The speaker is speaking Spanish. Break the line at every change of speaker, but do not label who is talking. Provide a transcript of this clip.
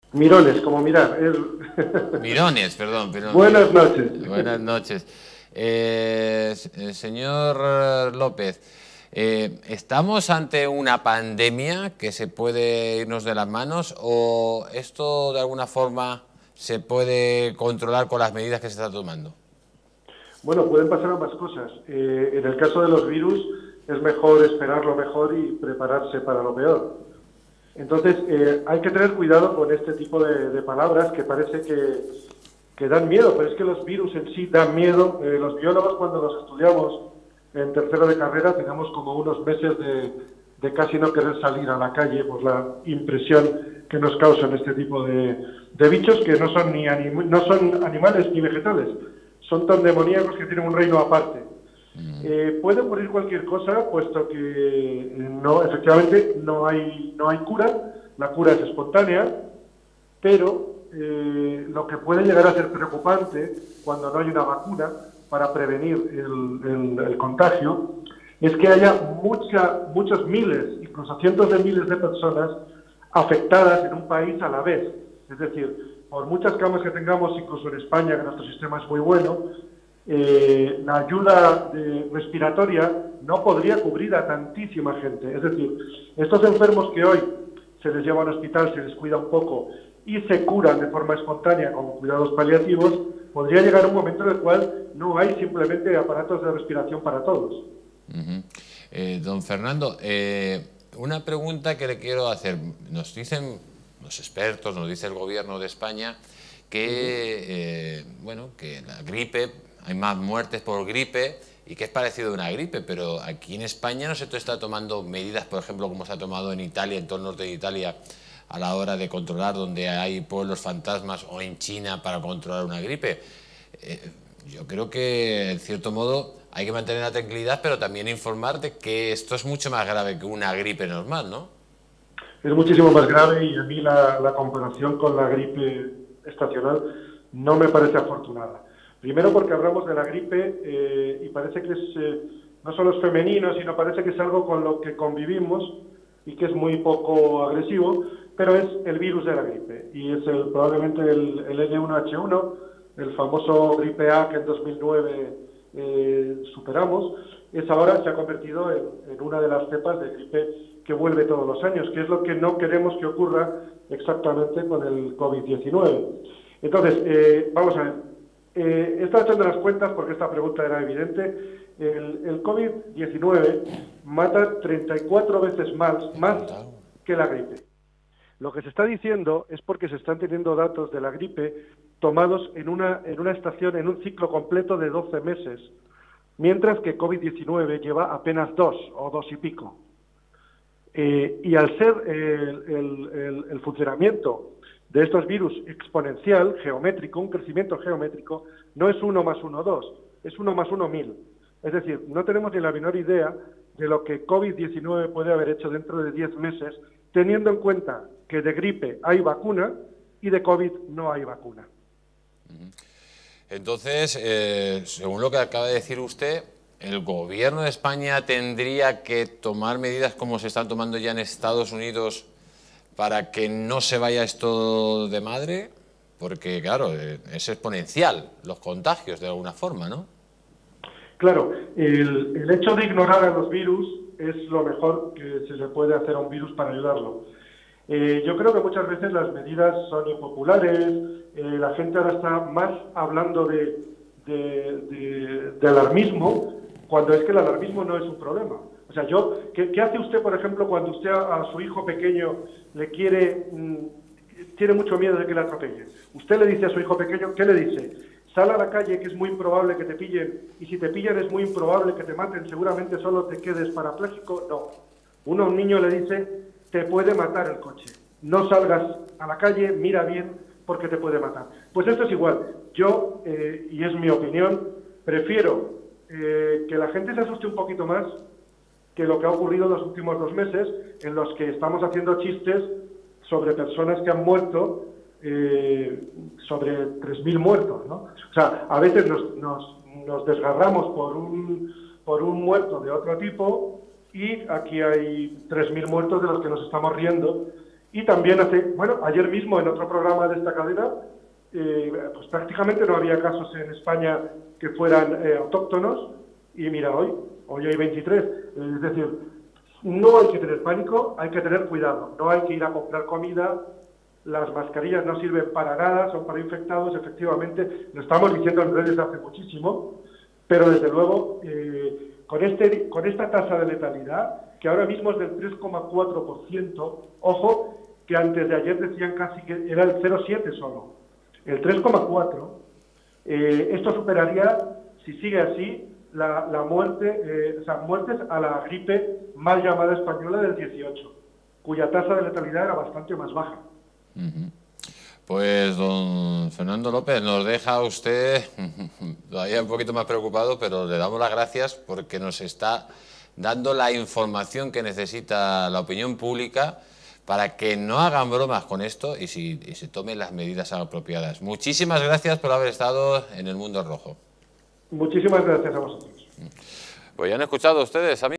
Mirones, como mirar.
Mirones, perdón, perdón.
Buenas noches.
Buenas noches. Señor López, ¿estamos ante una pandemia que se puede irnos de las manos o esto de alguna forma se puede controlar con las medidas que se están tomando?
Bueno, pueden pasar ambas cosas. En el caso de los virus, es mejor esperar lo mejor y prepararse para lo peor. Entonces, hay que tener cuidado con este tipo de palabras que parece que dan miedo, pero es que los virus en sí dan miedo. Los biólogos, cuando los estudiamos en tercero de carrera, tenemos como unos meses de casi no querer salir a la calle por la impresión que nos causan este tipo de bichos que no son no son animales ni vegetales, son tan demoníacos que tienen un reino aparte. Puede ocurrir cualquier cosa, puesto que no, efectivamente no hay cura, la cura es espontánea, pero lo que puede llegar a ser preocupante cuando no hay una vacuna para prevenir el contagio es que haya muchos miles, incluso cientos de miles de personas afectadas en un país a la vez. Es decir, por muchas camas que tengamos, incluso en España, que nuestro sistema es muy bueno, la ayuda respiratoria no podría cubrir a tantísima gente. Es decir, estos enfermos que hoy se les lleva al hospital, se les cuida un poco y se curan de forma espontánea con cuidados paliativos, podría llegar un momento en el cual no hay simplemente aparatos de respiración para todos.
Don Fernando, una pregunta que le quiero hacer. Nos dicen los expertos, nos dice el gobierno de España que, bueno, que la gripe, hay más muertes por gripe y que es parecido a una gripe, pero aquí en España no se está tomando medidas, por ejemplo, como se ha tomado en Italia, en todo el norte de Italia, a la hora de controlar donde hay pueblos fantasmas, o en China para controlar una gripe. Yo creo que, en cierto modo, hay que mantener la tranquilidad, pero también informar de que esto es mucho más grave que una gripe normal, ¿no?
Es muchísimo más grave y a mí la comparación con la gripe estacional no me parece afortunada. Primero porque hablamos de la gripe y parece que no solo es femenino, sino parece que es algo con lo que convivimos y que es muy poco agresivo, pero es el virus de la gripe y es probablemente el N1H1, el famoso gripe A que en 2009 superamos, ahora se ha convertido en una de las cepas de gripe que vuelve todos los años, que es lo que no queremos que ocurra exactamente con el COVID-19. Entonces, vamos a ver, estaba echando las cuentas porque esta pregunta era evidente. El COVID-19 mata 34 veces más que la gripe. Lo que se está diciendo es porque se están teniendo datos de la gripe tomados en una estación, en un ciclo completo de 12 meses, mientras que COVID-19 lleva apenas 2 o 2 y pico. Y al ser el funcionamiento de estos virus exponencial, geométrico, un crecimiento geométrico, no es 1 más 1, 2, es 1 más 1, 1000. Es decir, no tenemos ni la menor idea de lo que COVID-19 puede haber hecho dentro de 10 meses, teniendo en cuenta que de gripe hay vacuna y de COVID no hay vacuna.
Entonces, según lo que acaba de decir usted, ¿el gobierno de España tendría que tomar medidas como se están tomando ya en Estados Unidos para que no se vaya esto de madre? Porque, claro, es exponencial los contagios de alguna forma, ¿no?
Claro, el hecho de ignorar a los virus es lo mejor que se le puede hacer a un virus para ayudarlo. Yo creo que muchas veces las medidas son impopulares, la gente ahora está más hablando de alarmismo, cuando es que el alarmismo no es un problema. O sea, ¿qué hace usted, por ejemplo, cuando usted a su hijo pequeño tiene mucho miedo de que le atropellen? Usted le dice a su hijo pequeño, ¿qué le dice? Sal a la calle, que es muy improbable que te pillen, y si te pillan es muy improbable que te maten, seguramente solo te quedes parapléjico. No. Uno a un niño le dice, te puede matar el coche. No salgas a la calle, mira bien, porque te puede matar. Pues esto es igual. Yo, y es mi opinión, prefiero que la gente se asuste un poquito más que lo que ha ocurrido en los últimos 2 meses, en los que estamos haciendo chistes sobre personas que han muerto, sobre 3.000 muertos, ¿no? O sea, a veces nos desgarramos por un muerto de otro tipo y aquí hay 3.000 muertos de los que nos estamos riendo Y también ayer mismo en otro programa de esta cadena, pues prácticamente no había casos en España que fueran autóctonos, y mira, hoy hay 23. Es decir, no hay que tener pánico, hay que tener cuidado. No hay que ir a comprar comida. Las mascarillas no sirven para nada, son para infectados, efectivamente. Lo estamos diciendo en redes hace muchísimo, pero desde luego, con esta tasa de letalidad, que ahora mismo es del 3,4%, ojo, que antes de ayer decían casi que era el 0,7 solo. El 3,4, esto superaría, si sigue así, la muerte, muertes a la gripe mal llamada española del 18, cuya tasa de letalidad era bastante más baja.
Pues don Fernando López, nos deja usted todavía un poquito más preocupado, pero le damos las gracias porque nos está dando la información que necesita la opinión pública para que no hagan bromas con esto y se tomen las medidas apropiadas. Muchísimas gracias por haber estado en El Mundo Rojo.
Muchísimas gracias a vosotros.
Pues ya han escuchado ustedes, amigos.